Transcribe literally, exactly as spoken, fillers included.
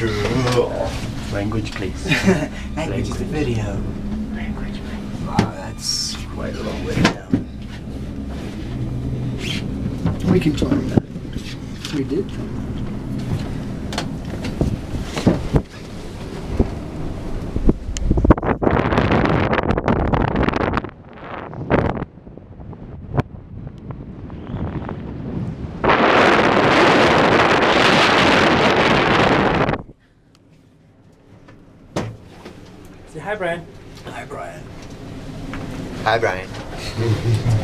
Language, please. Language is the video. Language, please. Wow, that's quite a long way down. We can climb that. We did climb that. Say hi, Brian. Hi, Brian. Hi, Brian.